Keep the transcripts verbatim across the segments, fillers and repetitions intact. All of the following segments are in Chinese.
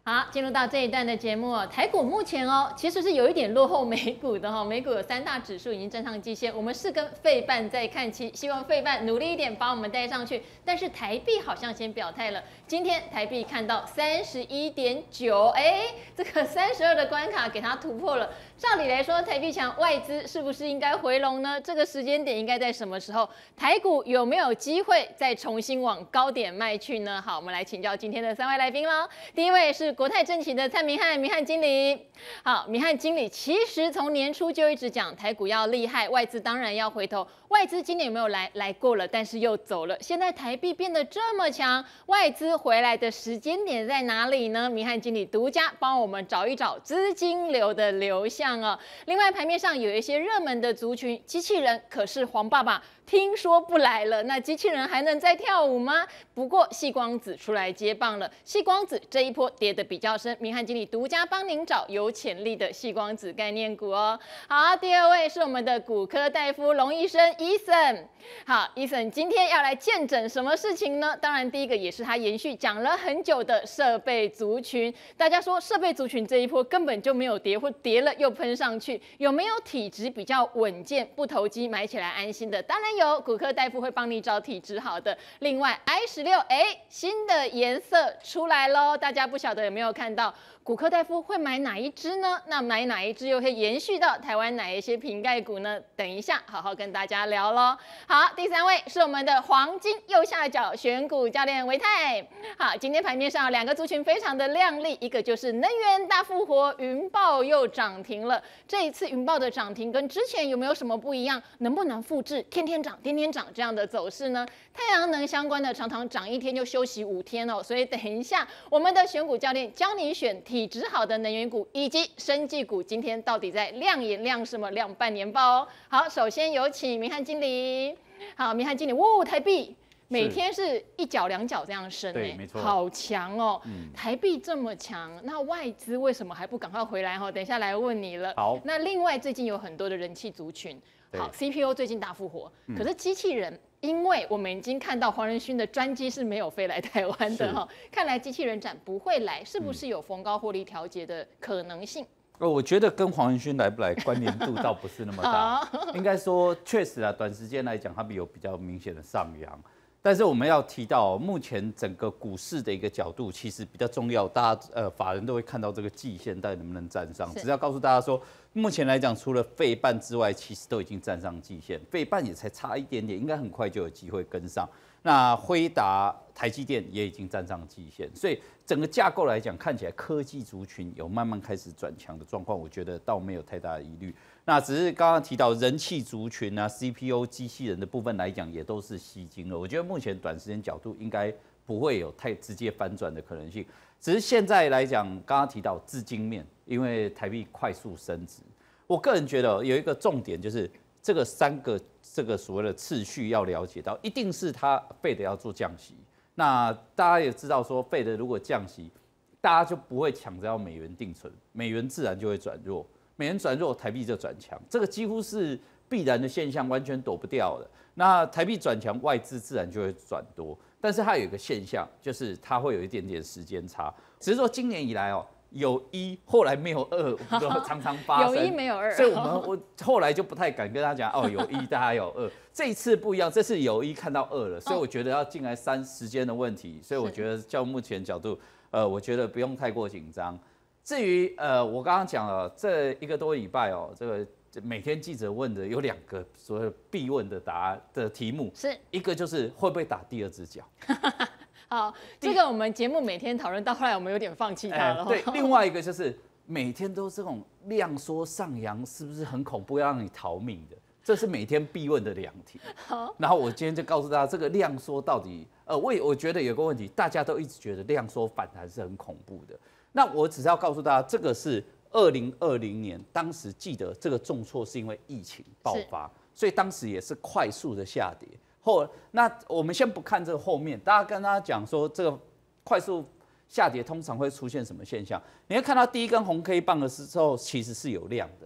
好，进入到这一段的节目，台股目前哦，其实是有一点落后美股的哈、哦。美股有三大指数已经站上季线，我们是跟费半在看齐，希望费半努力一点把我们带上去。但是台币好像先表态了，今天台币看到三十一点九，哎，这个三十二的关卡给它突破了。照理来说，台币强，外资是不是应该回笼呢？这个时间点应该在什么时候？台股有没有机会再重新往高点迈去呢？好，我们来请教今天的三位来宾喽。第一位是国泰证期的蔡明翰，明翰经理。好，明翰经理其实从年初就一直讲台股要厉害，外资当然要回头。外资今年有没有来？来过了，但是又走了。现在台币变得这么强，外资回来的时间点在哪里呢？明翰经理独家帮我们找一找资金流的流向哦。另外，盘面上有一些热门的族群，机器人可是黄爸爸听说不来了，那机器人还能再跳舞吗？不过矽光子出来接棒了，矽光子这一波跌得比较深，明翰经理独家帮您找有潜力的矽光子概念股哦。好，第二位是我们的骨科大夫龙医生伊森。好，伊森今天要来见诊什么事情呢？当然，第一个也是他延续讲了很久的设备族群。大家说设备族群这一波根本就没有跌，或跌了又喷上去，有没有体质比较稳健、不投机、买起来安心的？当然有。有骨科大夫会帮你找体质好的。另外 I 十六， 哎，新的颜色出来喽，大家不晓得有没有看到？骨科大夫会买哪一支呢？那买哪一支又会延续到台湾哪一些瓶盖股呢？等一下好好跟大家聊咯。好，第三位是我们的黄金右下角选股教练维泰。好，今天盘面上两个族群非常的亮丽，一个就是能源大复活，云豹又涨停了。这一次云豹的涨停跟之前有没有什么不一样？能不能复制天天涨、天天涨这样的走势呢？太阳能相关的常常涨一天就休息五天哦，所以等一下我们的选股教练教你选体质好的能源股以及生技股，今天到底在亮眼亮什么？亮半年报哦。好，首先有请明翰经理。好，明翰经理，哇，台币每天是一角两角这样升， 对，没错， 好强哦。 嗯、 台币这么强，那外资为什么还不赶快回来？哈，等一下来问你了。 好， 那另外最近有很多的人气族群。好 ，C P U 最近大复活，嗯、可是机器人，因为我们已经看到黄仁勋的专机是没有飞来台湾的哈，看来机器人展不会来，是不是有逢高获利调节的可能性？ 呃、嗯，我觉得跟黄仁勋来不来关联度倒不是那么大，应该说确实啊，短时间来讲，它有比较明显的上扬。但是我们要提到，目前整个股市的一个角度，其实比较重要。大家呃，法人都会看到这个季线到底能不能站上。只要告诉大家说，目前来讲，除了费半之外，其实都已经站上季线，费半也才差一点点，应该很快就有机会跟上。那辉达、台积电也已经站上季线，所以整个架构来讲，看起来科技族群有慢慢开始转强的状况，我觉得倒没有太大的疑虑。那只是刚刚提到人气族群啊 ，C P U 机器人的部分来讲，也都是吸金了。我觉得目前短时间角度应该不会有太直接反转的可能性。只是现在来讲，刚刚提到资金面，因为台币快速升值，我个人觉得有一个重点就是这个三个这个所谓的次序要了解到，一定是它费的要做降息。那大家也知道说，费的如果降息，大家就不会抢着要美元定存，美元自然就会转弱。美元转弱，台币就转强，这个几乎是必然的现象，完全躲不掉的。那台币转强，外资自然就会转多，但是它有一个现象，就是它会有一点点时间差。只是说今年以来哦，有一后来没有二，常常发生。 有一没有二， 所以我们我后来就不太敢跟他讲哦，有一大家有二。这一次不一样，这次有一看到二了，所以我觉得要进来三时间的问题，所以我觉得就目前角度，呃，我觉得不用太过紧张。至于呃，我刚刚讲了这一个多礼拜哦，这个每天记者问的有两个所谓必问的答案的题目， 是一个就是会不会打第二只脚。 好，这个我们节目每天讨论到后来，我们有点放弃它了。 对，另外一个就是每天都这种量缩上扬，是不是很恐怖，要让你逃命的？这是每天必问的两题。好，然后我今天就告诉大家，这个量缩到底，呃，我我觉得有个问题，大家都一直觉得量缩反弹是很恐怖的。那我只是要告诉大家，这个是二零二零年，当时记得这个重挫是因为疫情爆发，所以当时也是快速的下跌。后那我们先不看这个后面，大家跟大家讲说，这个快速下跌通常会出现什么现象？你会看到第一根红 K 棒的时候，其实是有量的，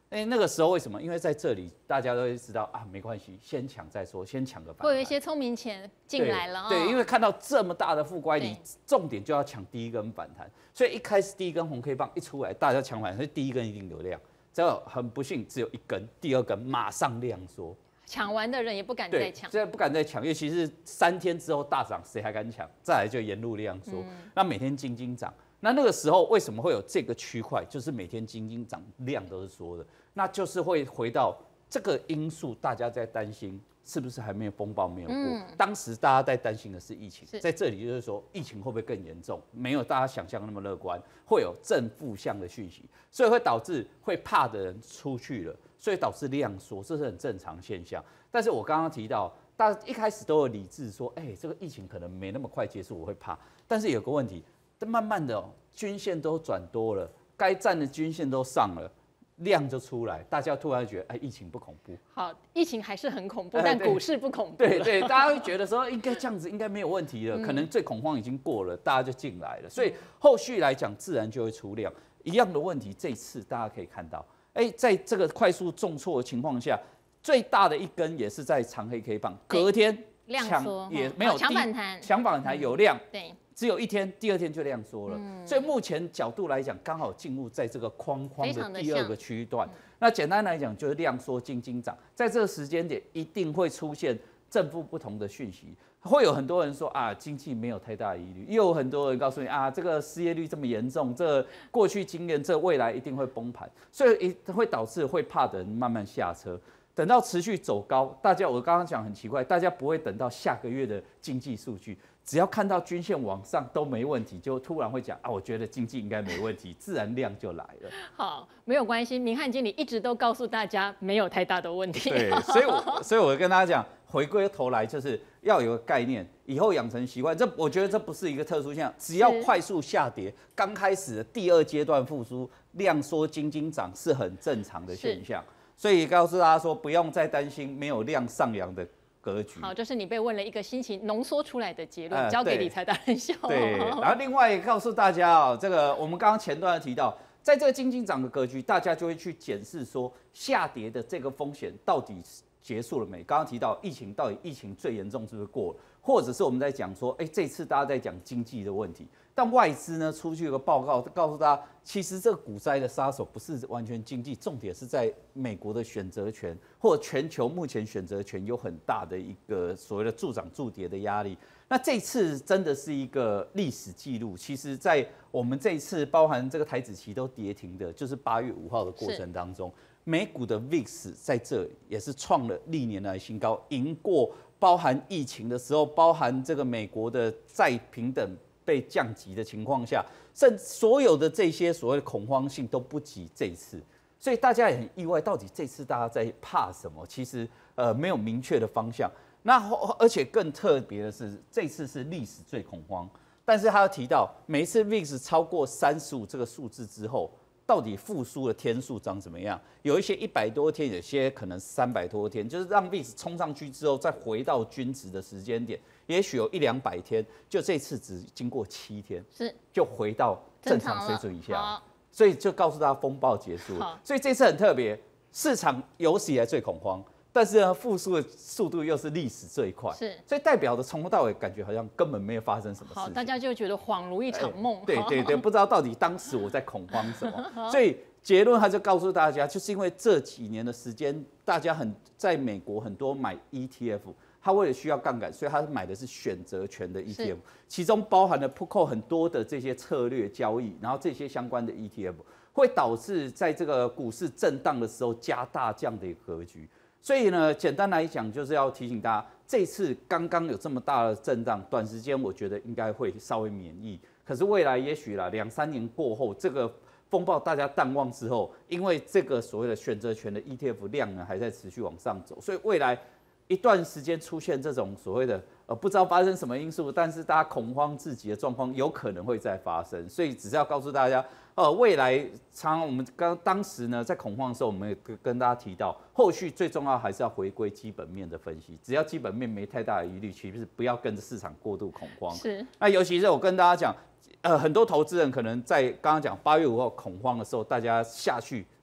哎，那个时候为什么？因为在这里大家都会知道啊，没关系，先抢再说，先抢个反弹。 会有一些聪明钱进来了、哦对。对，因为看到这么大的负乖离，重点就要抢第一根反弹。所以一开始第一根红 K 棒一出来，大家抢反弹，所以第一根一定有量。只有很不幸只有一根，第二根马上量缩。 抢完的人也不敢再抢， 所以不敢再抢，尤其是三天之后大涨，谁还敢抢？再来就沿路量缩，嗯、那每天金金涨。那那个时候为什么会有这个区块？就是每天金金涨，量都是缩的，那就是会回到这个因素，大家在担心是不是还没有风暴没有过？嗯、当时大家在担心的是疫情，在这里就是说疫情会不会更严重？没有大家想象那么乐观，会有正负向的讯息，所以会导致会怕的人出去了。所以导致量缩，这是很正常现象。但是我刚刚提到，大家一开始都有理智说，哎、欸，这个疫情可能没那么快结束，我会怕。但是有个问题，慢慢的、喔、均线都转多了，该站的均线都上了，量就出来，大家突然觉得，哎、欸，疫情不恐怖。 好，疫情还是很恐怖，但股市不恐怖。 对 对, 对，大家会觉得说，应该这样子，应该没有问题了，可能最恐慌已经过了，大家就进来了。所以后续来讲，自然就会出量。一样的问题，这一次大家可以看到。哎，在这个快速重挫的情况下，最大的一根也是在长黑 K 棒，隔天量缩也没有抢反弹， 抢反弹有量， 对， 只有一天，第二天就量缩了。所以目前角度来讲，刚好进入在这个框框的第二个区段。那简单来讲，就是量缩金金涨，在这个时间点一定会出现正负不同的讯息。会有很多人说啊，经济没有太大的疑虑，又有很多人告诉你啊，这个失业率这么严重，这过去经验，这未来一定会崩盘，所以会导致会怕的人慢慢下车。等到持续走高，大家我刚刚讲很奇怪，大家不会等到下个月的经济数据，只要看到均线往上都没问题，就突然会讲啊，我觉得经济应该没问题，自然量就来了。 好，没有关系，明翰经理一直都告诉大家没有太大的问题。 对，所以我所以我跟大家讲，回归头来就是要有个概念，以后养成习惯。这我觉得这不是一个特殊现象，只要快速下跌，刚开始的第二阶段复苏，量缩金金涨是很正常的现象。所以告诉大家说，不用再担心没有量上扬的格局。 好，这是你被问了一个星期浓缩出来的结论，呃、交给理财达人秀。 对，然后另外也告诉大家哦，这个我们刚刚前段提到，在这个金金涨的格局，大家就会去检视说，下跌的这个风险到底结束了没？刚刚提到疫情，到底疫情最严重是不是过了？或者是我们在讲说，哎、欸，这次大家在讲经济的问题，但外资呢出去有个报告，告诉大家，其实这个股灾的杀手不是完全经济，重点是在美国的选择权，或者全球目前选择权有很大的一个所谓的助涨助跌的压力。那这次真的是一个历史记录，其实，在我们这一次包含这个台指期都跌停的，就是八月五号的过程当中，美股的 V I X 在这也是创了历年来新高，赢过包含疫情的时候，包含这个美国的再平等被降级的情况下，甚所有的这些所谓的恐慌性都不及这一次，所以大家也很意外，到底这次大家在怕什么？其实呃没有明确的方向。那而且更特别的是，这次是历史最恐慌，但是他要提到每一次 V I X 超过三十五这个数字之后，到底复苏的天数长怎么样？有一些一百多天，有些可能三百多天，就是让 V I X 冲上去之后，再回到均值的时间点，也许有一两百天，就这次只经过七天， 是就回到正常水准以下，所以就告诉大家风暴结束了。所以这次很特别，市场有史以来最恐慌。但是呢，复苏的速度又是历史最快， 是， 所以代表的从头到尾感觉好像根本没有发生什么事情。 好，大家就觉得恍如一场梦。 欸、对对对，不知道到底当时我在恐慌什么。所以结论他就告诉大家，就是因为这几年的时间，大家很在美国很多买 E T F， 他为了需要杠杆，所以他买的是选择权的 E T F， 其中包含了 put call 很多的这些策略交易，然后这些相关的 E T F 会导致在这个股市震荡的时候加大这样的一个格局。所以呢，简单来讲，就是要提醒大家，这次刚刚有这么大的震荡，短时间我觉得应该会稍微免疫。可是未来也许啦，两三年过后，这个风暴大家淡忘之后，因为这个所谓的选择权的 E T F 量呢还在持续往上走，所以未来一段时间出现这种所谓的呃不知道发生什么因素，但是大家恐慌至极的状况，有可能会再发生。所以只是要告诉大家。呃，未来常常我们刚当时呢，在恐慌的时候，我们也跟大家提到，后续最重要还是要回归基本面的分析。只要基本面没太大的疑虑，其实不要跟着市场过度恐慌。 是。 那尤其是我跟大家讲，呃，很多投资人可能在刚刚讲八月五号恐慌的时候，大家下去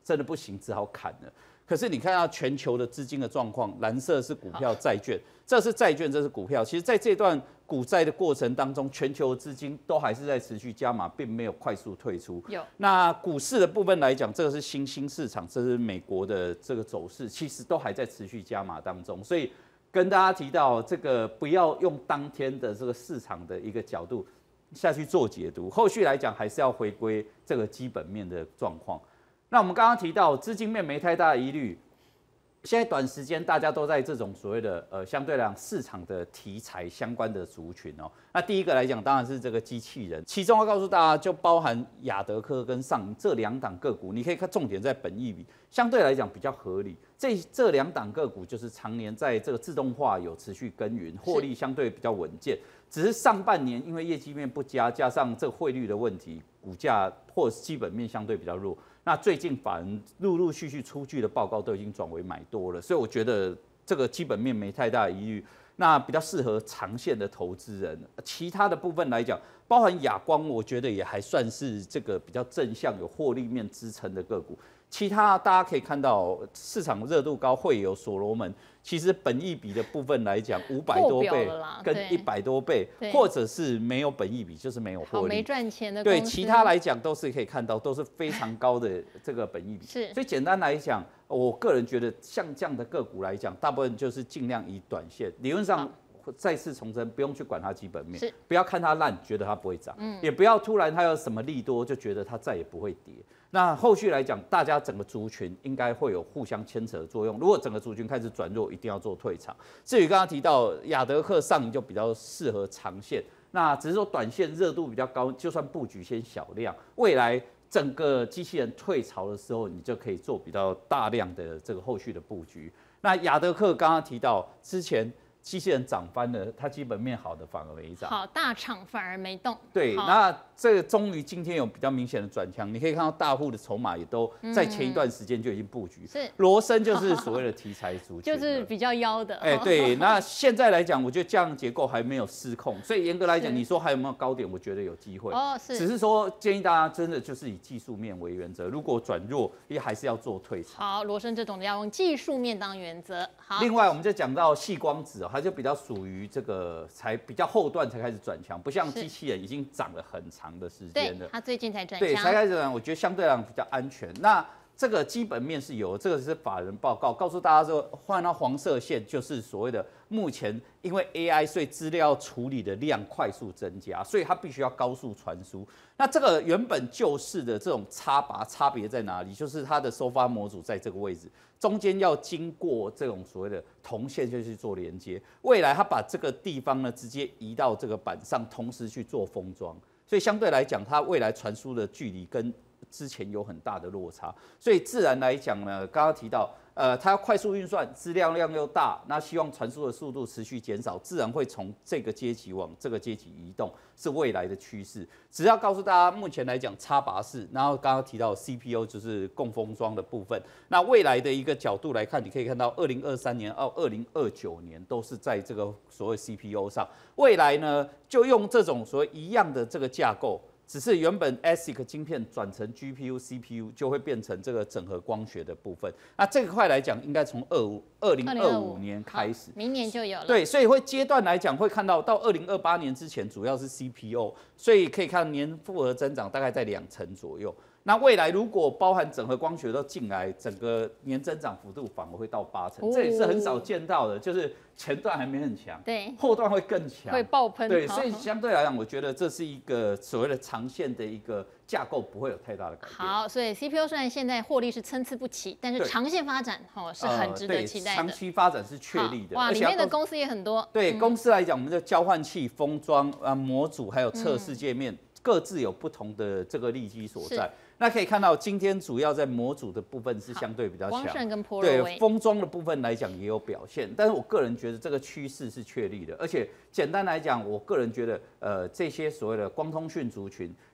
真的不行，只好砍了。可是你看到全球的资金的状况，蓝色是股票、债券，这是债券，这是股票。其实在这段股债的过程当中，全球资金都还是在持续加码，并没有快速退出。 有。 那股市的部分来讲，这个是新兴市场，这是美国的这个走势，其实都还在持续加码当中。所以跟大家提到，这个不要用当天的这个市场的一个角度下去做解读，后续来讲还是要回归这个基本面的状况。那我们刚刚提到资金面没太大的疑虑，现在短时间大家都在这种所谓的呃相对来讲市场的题材相关的族群哦。那第一个来讲当然是这个机器人，其中要告诉大家就包含亚德科跟上银这两档个股，你可以看重点在本益比，相对来讲比较合理。这这两档个股就是常年在这个自动化有持续耕耘，获利相对比较稳健。只是上半年因为业绩面不佳，加上这个汇率的问题，股价或是基本面相对比较弱。那最近法人陆陆续续出具的报告都已经转为买多了，所以我觉得这个基本面没太大的疑虑，那比较适合长线的投资人。其他的部分来讲，包含亚光，我觉得也还算是这个比较正向有获利面支撑的个股。其他大家可以看到，市场热度高，会有所罗门，其实本益比的部分来讲，五百多倍跟一百多倍，或者是没有本益比，就是没有获利， 没赚钱的。 对，其他来讲都是可以看到，都是非常高的这个本益比。 是， 所以简单来讲，我个人觉得像这样的个股来讲，大部分就是尽量以短线，理论上。再次重申，不用去管它基本面，不要看它烂，觉得它不会涨，嗯、也不要突然它有什么利多，就觉得它再也不会跌。那后续来讲，大家整个族群应该会有互相牵扯的作用。如果整个族群开始转弱，一定要做退场。至于刚刚提到亚德克上影就比较适合长线，那只是说短线热度比较高，就算布局先小量，未来整个机器人退潮的时候，你就可以做比较大量的这个后续的布局。那亚德克刚刚提到之前。机器人涨翻了，它基本面好的反而没涨。 好，大厂反而没动。 对，那这个终于今天有比较明显的转强，你可以看到大户的筹码也都在前一段时间就已经布局。 是， 罗森就是所谓的题材族群， 就是比较妖的。 哎、欸，对，那现在来讲，我觉得这样结构还没有失控，所以严格来讲，你说还有没有高点？我觉得有机会。哦，是。只是说建议大家真的就是以技术面为原则，如果转弱，也还是要做退场。 好，罗森这种的要用技术面当原则。好。 另外，我们就讲到矽光子哦。它就比较属于这个才比较后段才开始转强，不像机器人已经涨了很长的时间了。 它最近才转强， 对，才开始转，我觉得相对来讲比较安全。那这个基本面是有，这个是法人报告告诉大家说，换到黄色线就是所谓的目前因为 A I 所以资料处理的量快速增加，所以它必须要高速传输。那这个原本旧式的这种插拔差别在哪里？就是它的收发模组在这个位置，中间要经过这种所谓的铜线就去做连接。未来它把这个地方呢直接移到这个板上，同时去做封装，所以相对来讲，它未来传输的距离跟之前有很大的落差，所以自然来讲呢，刚刚提到，呃，它要快速运算，资料量又大，那希望传输的速度持续减少，自然会从这个阶级往这个阶级移动，是未来的趋势。只要告诉大家，目前来讲插拔式，然后刚刚提到 C P U 就是共封装的部分，那未来的一个角度来看，你可以看到二零二三年到二零二九年都是在这个所谓 C P U 上，未来呢就用这种所谓一样的这个架构。只是原本 A S I C 晶片转成 G P U、C P U 就会变成这个整合光学的部分。那这块来讲，应该从二五二零二五年开始， 明年就有了。 对，所以会阶段来讲会看到到二零二八年之前，主要是 C P U， 所以可以看年复合增长大概在两成左右。那未来如果包含整合光学都进来，整个年增长幅度反而会到八成，这也是很少见到的，就是前段还没很强， 对， 后段会更强， 会爆喷。 对，所以相对来讲，我觉得这是一个所谓的长线的一个架构，不会有太大的改变。 好，所以 C P U 虽然现在获利是参差不齐，但是长线发展哦是很值得期待的。 长期发展是确立的。 哇，里面的公司也很多。 对，公司来讲，我们的交换器、封装啊、模组还有测试界面，各自有不同的这个利基所在。那可以看到，今天主要在模组的部分是相对比较强， 光盛跟波若威。 对，封装的部分来讲也有表现，但是我个人觉得这个趋势是确立的，而且简单来讲，我个人觉得，呃，这些所谓的光通讯族群，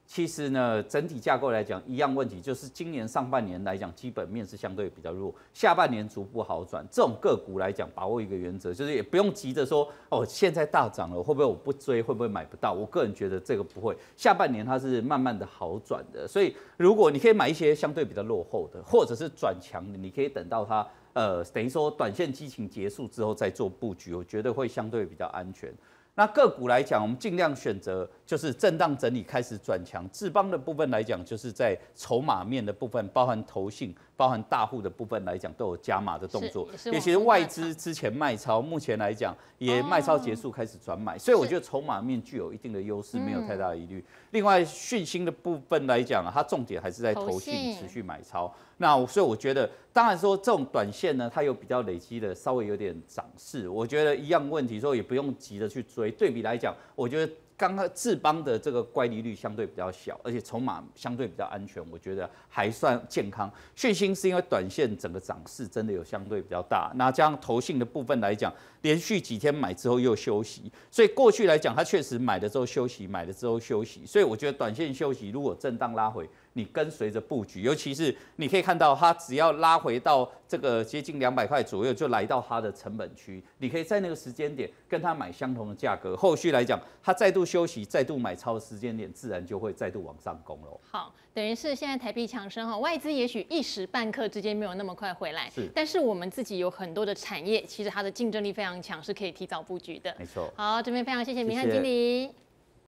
其实呢，整体架构来讲一样问题，就是今年上半年来讲，基本面是相对比较弱，下半年逐步好转。这种个股来讲，把握一个原则，就是也不用急着说哦，现在大涨了，会不会我不追，会不会买不到？我个人觉得这个不会，下半年它是慢慢的好转的。所以如果你可以买一些相对比较落后的，或者是转强的，你可以等到它呃等于说短线激情结束之后再做布局，我觉得会相对比较安全。那个股来讲，我们尽量选择就是震荡整理开始转强。智邦的部分来讲，就是在筹码面的部分，包含投信、包含大户的部分来讲，都有加码的动作。尤其是外资之前卖超，目前来讲也卖超结束，开始转买，所以我觉得筹码面具有一定的优势，没有太大的疑虑。另外，讯息的部分来讲，它重点还是在投信持续买超。那所以我觉得，当然说这种短线呢，它有比较累积的，稍微有点涨势，我觉得一样问题，说也不用急着去追。对比来讲，我觉得刚刚智邦的这个乖离率相对比较小，而且筹码相对比较安全，我觉得还算健康。讯息是因为短线整个涨势真的有相对比较大，那加上投信的部分来讲，连续几天买之后又休息，所以过去来讲，它确实买了之后休息，买了之后休息，所以我觉得短线休息如果震荡拉回，你跟随着布局，尤其是你可以看到，它只要拉回到这个接近两百块左右，就来到它的成本区，你可以在那个时间点跟它买相同的价格。后续来讲，它再度休息、再度买超的时间点，自然就会再度往上攻喽。 好，等于是现在台币强升哈，外资也许一时半刻之间没有那么快回来， 是， 但是我们自己有很多的产业，其实它的竞争力非常强，是可以提早布局的。 没错。 好，这边非常谢谢明翰经理。谢谢。